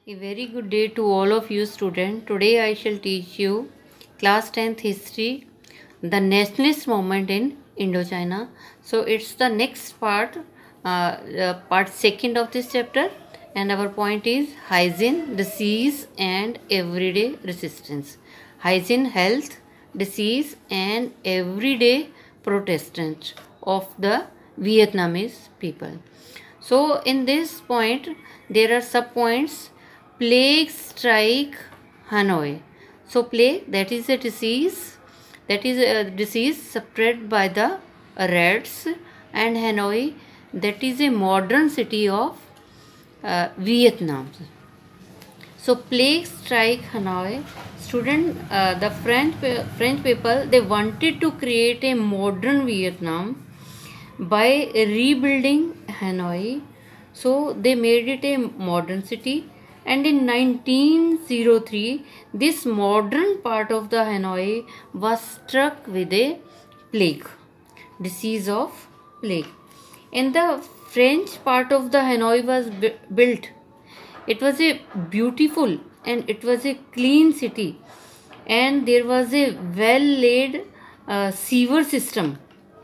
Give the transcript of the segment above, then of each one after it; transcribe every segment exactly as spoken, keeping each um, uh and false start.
A very good day to all of you students. Today I shall teach you class tenth history, the nationalist movement in Indo-China. So it's the next part, uh, uh, part second of this chapter, and our point is hygiene, disease and everyday resistance. Hygiene, health, disease and everyday protestant of the Vietnamese people. So in this point there are sub points. Plague strike Hanoi. So plague, that is a disease, that is a disease spread by the rats, and Hanoi, that is a modern city of uh, Vietnam. So plague strike Hanoi. Student, uh, the French French people, they wanted to create a modern Vietnam by rebuilding Hanoi. So they made it a modern city. And in nineteen oh three, this modern part of the Hanoi was struck with a plague, disease of plague. And the French part of the Hanoi was built. It was a beautiful and it was a clean city. And there was a well-laid uh, sewer system.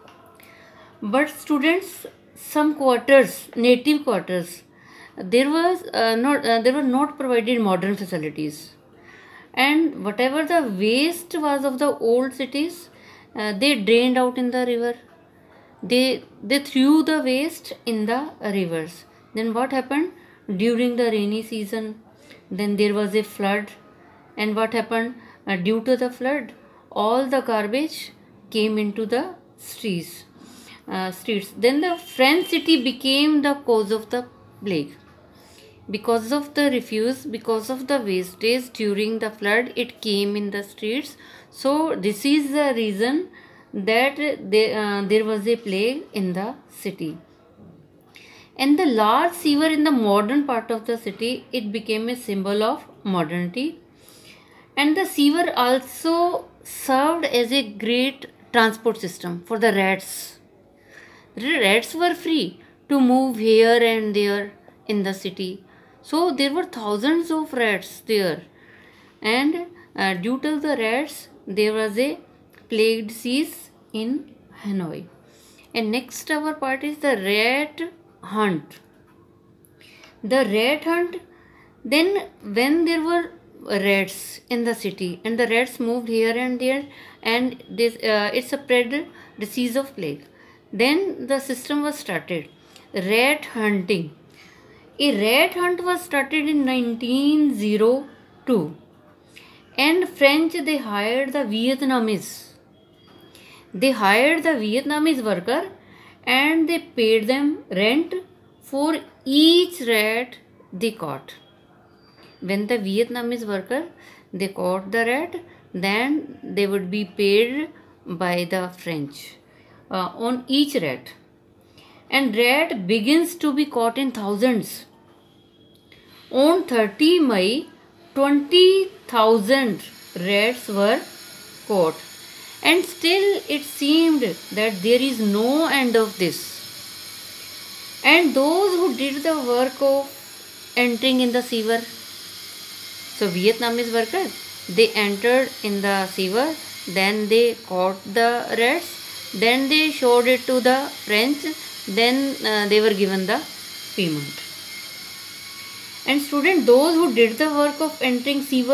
But students, some quarters, native quarters, there was uh, not uh, there were not provided modern facilities, and whatever the waste was of the old cities, uh, they drained out in the river. They they threw the waste in the rivers. Then what happened during the rainy season? Then there was a flood, and what happened uh, due to the flood? All the garbage came into the streets. Uh, streets. Then the French city became the cause of the plague. Because of the refuse, because of the wastage during the flood, it came in the streets. So this is the reason that they, uh, there was a plague in the city. And the large sewer in the modern part of the city, it became a symbol of modernity. And the sewer also served as a great transport system for the rats. The rats were free to move here and there in the city. So there were thousands of rats there, and uh, due to the rats there was a plague disease in Hanoi. And next our part is the rat hunt. The rat hunt, then when there were rats in the city and the rats moved here and there, and this uh, it spread disease of plague. Then the system was started, rat hunting. A rat hunt was started in nineteen oh two, and French, they hired the Vietnamese. They hired the Vietnamese worker and they paid them rent for each rat they caught. When the Vietnamese worker, they caught the rat, then they would be paid by the French uh, on each rat. And rat begins to be caught in thousands. On thirtieth of May, twenty thousand rats were caught, and still it seemed that there is no end of this. And those who did the work of entering in the sewer, so Vietnamese workers, they entered in the sewer, then they caught the rats, then they showed it to the French, then uh, they were given the payment. And students, those who did the work of entering sewer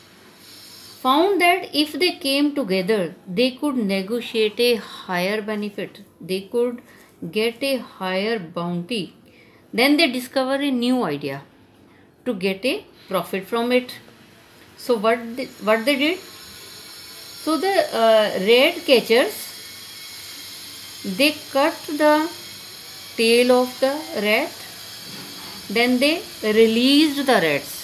found that if they came together, they could negotiate a higher benefit. They could get a higher bounty. Then they discover a new idea to get a profit from it. So what they, what they did? So the uh, rat catchers, they cut the tail of the rat. Then they released the rats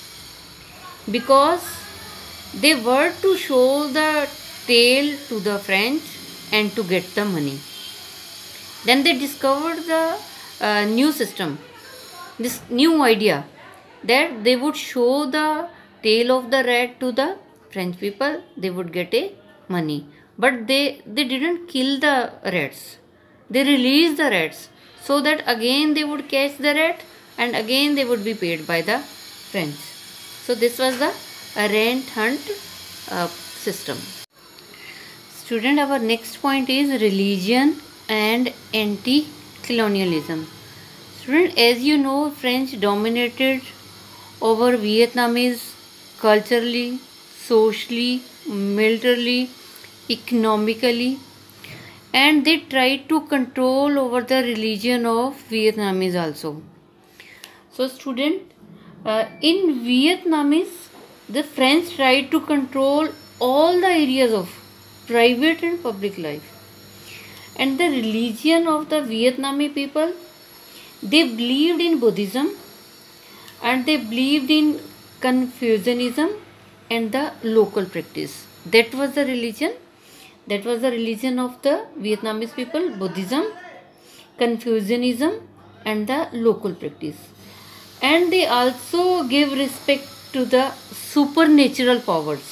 because they were to show the tail to the French and to get the money. Then they discovered the uh, new system, this new idea, that they would show the tail of the rat to the French people, they would get a money. But they, they didn't kill the rats. They released the rats so that again they would catch the rat and again they would be paid by the French. So this was the rent hunt uh, system. Student, our next point is religion and anti-colonialism. Student, as you know, French dominated over Vietnamese culturally, socially, militarily, economically, and they tried to control over the religion of Vietnamese also. So student, uh, in Vietnamese, the French tried to control all the areas of private and public life. And the religion of the Vietnamese people, they believed in Buddhism and they believed in Confucianism and the local practice. That was the religion. That was the religion of the Vietnamese people, Buddhism, Confucianism and the local practice. And they also gave respect to the supernatural powers.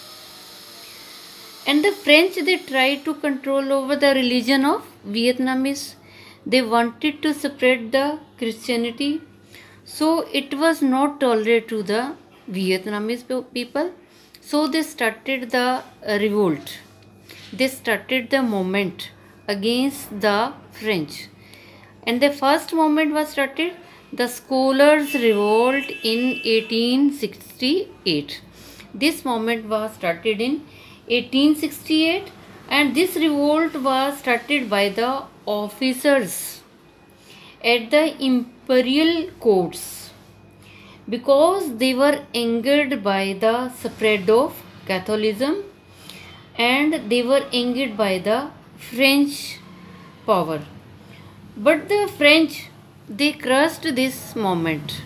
And the French, they tried to control over the religion of Vietnamese. They wanted to spread the Christianity. So it was not tolerated to the Vietnamese people. So they started the revolt. They started the movement against the French. And the first movement was started, the Scholars' Revolt in eighteen sixty-eight. This movement was started in eighteen sixty-eight, and this revolt was started by the officers at the imperial courts because they were angered by the spread of Catholicism and they were angered by the French power. But the French, they crushed this movement.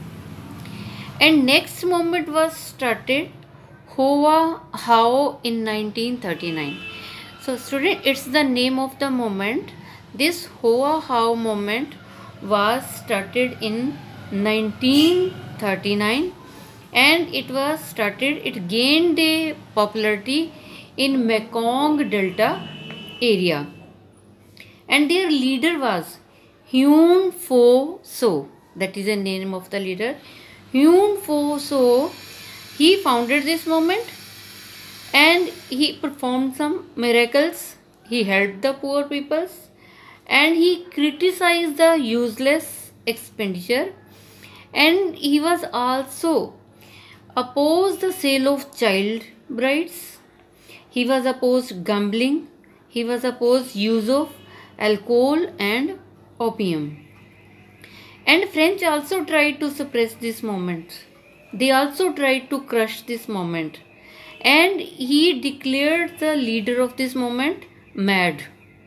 And next movement was started, Hoa Hao, in nineteen thirty-nine. So student, it's the name of the movement. This Hoa Hao movement was started in nineteen thirty-nine and it was started, it gained a popularity in Mekong Delta area. And their leader was Hyun Pho So. That is the name of the leader. Hyun Pho So. He founded this movement and he performed some miracles. He helped the poor peoples and he criticized the useless expenditure, and he was also opposed the sale of child brides. He was opposed gambling. He was opposed use of alcohol and opium. And French also tried to suppress this movement. They also tried to crush this movement. And he declared the leader of this movement mad.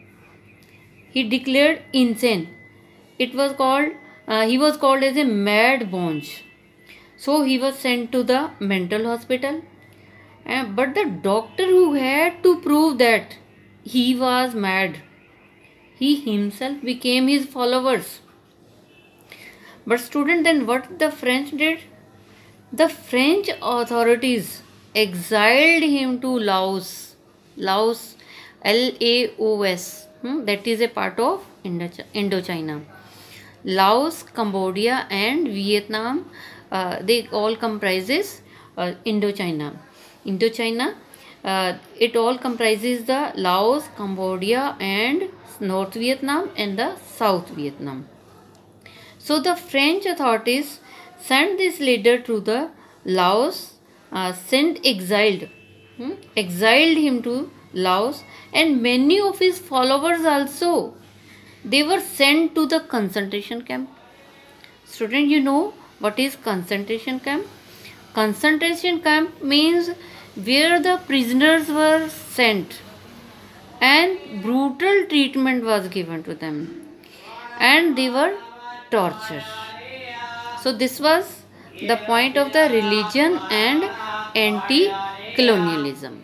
He declared insane. It was called, uh, he was called as a mad bonge. So he was sent to the mental hospital. Uh, but the doctor who had to prove that he was mad, he himself became his followers. But student, then what the French did? The French authorities exiled him to Laos. Laos, L A O S. Hmm? That is a part of Indo-China. Laos, Cambodia and Vietnam, uh, they all comprises uh, Indo-China. Indo-China, uh, it all comprises the Laos, Cambodia and North Vietnam and the South Vietnam. So the French authorities sent this leader to the Laos, uh, sent exiled, hmm, exiled him to Laos, and many of his followers also, they were sent to the concentration camp. Student, you know what is concentration camp? Concentration camp means where the prisoners were sent and brutal treatment was given to them and they were tortured. So this was the point of the religion and anti-colonialism.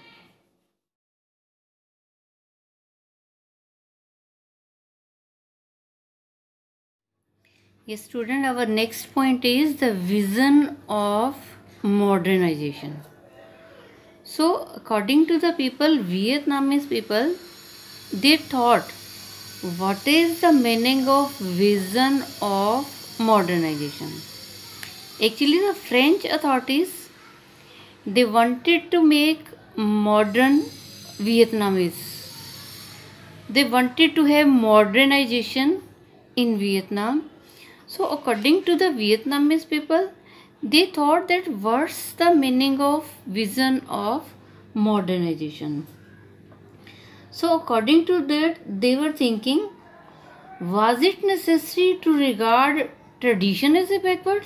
Yes, student, our next point is the vision of modernization. So according to the people, Vietnamese people, they thought, what is the meaning of vision of modernization? Actually, the French authorities, they wanted to make modern Vietnamese. They wanted to have modernization in Vietnam. So according to the Vietnamese people, they thought that what's the meaning of vision of modernization. So according to that, they were thinking, was it necessary to regard tradition as a backward,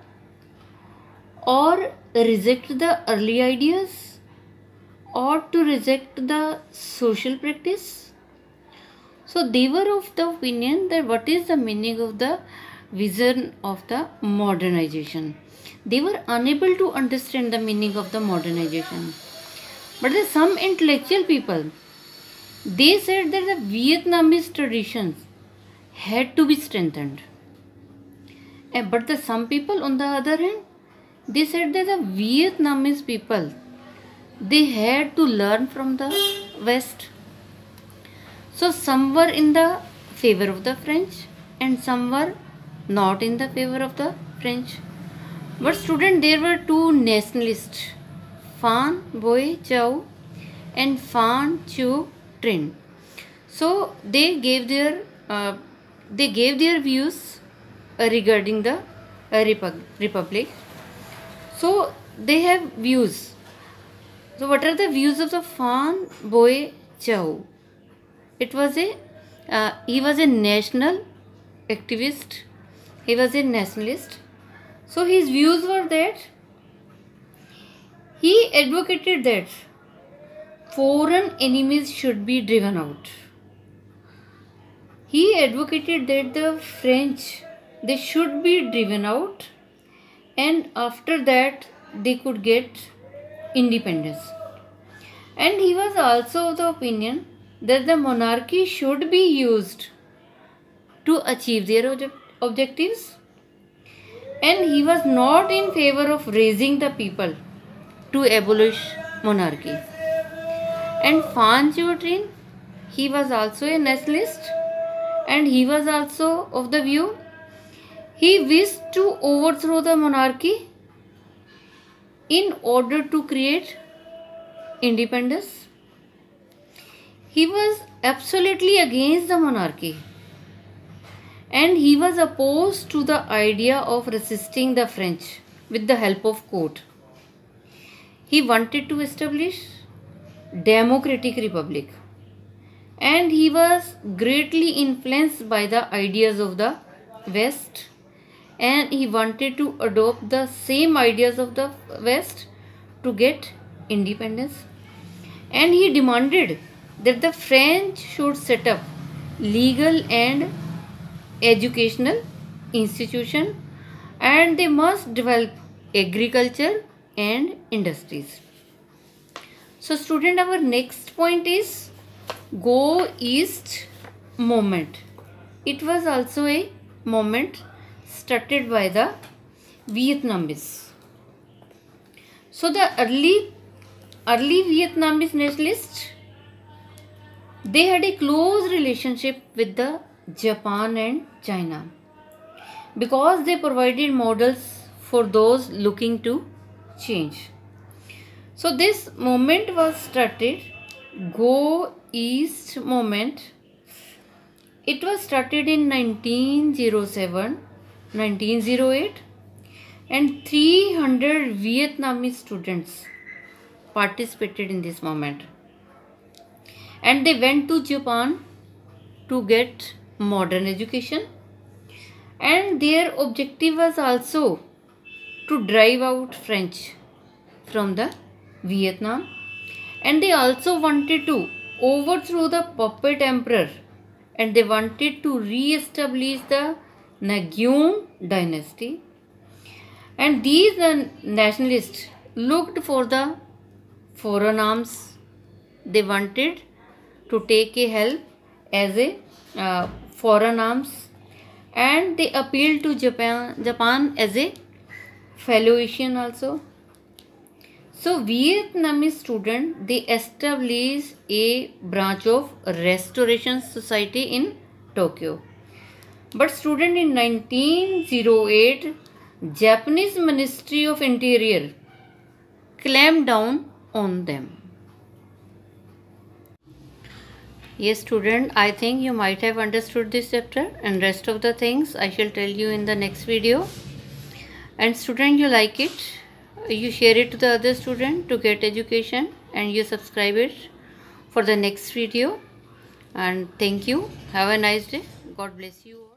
or reject the early ideas, or to reject the social practice? So they were of the opinion that what is the meaning of the vision of the modernization. They were unable to understand the meaning of the modernization. But there are some intellectual people, they said that the Vietnamese traditions had to be strengthened. But the some people on the other hand, they said that the Vietnamese people, they had to learn from the West. So some were in the favor of the French and some were not in the favor of the French. But student, there were two nationalists, Phan Boi Chau and Phan Chu Trinh. So they gave their uh, they gave their views uh, regarding the uh, Repub- Republic. So they have views. So what are the views of the Phan Boi Chau? It was a uh, he was a national activist. He was a nationalist. So his views were that he advocated that foreign enemies should be driven out. He advocated that the French, they should be driven out, and after that they could get independence. And he was also of the opinion that the monarchy should be used to achieve their object objectives, and he was not in favor of raising the people to abolish monarchy. And Phan Chu Trinh, he was also a nationalist, and he was also of the view he wished to overthrow the monarchy in order to create independence. He was absolutely against the monarchy, and he was opposed to the idea of resisting the French with the help of court. He wanted to establish democratic republic, and he was greatly influenced by the ideas of the West, and he wanted to adopt the same ideas of the West to get independence. And he demanded that the French should set up legal and educational institution, and they must develop agriculture and industries. So student, our next point is Go East movement. It was also a movement started by the Vietnamese. So the early early Vietnamese nationalists, they had a close relationship with the Japan and China because they provided models for those looking to change. So this movement was started, Go East movement. It was started in nineteen oh seven, nineteen oh eight, and three hundred Vietnamese students participated in this movement. And they went to Japan to get modern education, and their objective was also to drive out French from the Vietnam, and they also wanted to overthrow the puppet emperor, and they wanted to re-establish the Nguyen dynasty. And these uh, nationalists looked for the foreign arms. They wanted to take a help as a uh, foreign arms, and they appealed to Japan, Japan as a fellow Asian also. So Vietnamese student, they established a branch of Restoration Society in Tokyo. But student, in nineteen oh eight, Japanese Ministry of Interior clamped down on them. Yes student, I think you might have understood this chapter, and rest of the things I shall tell you in the next video. And student, you like it, you share it to the other student to get education, and you subscribe it for the next video. And thank you. Have a nice day. God bless you all.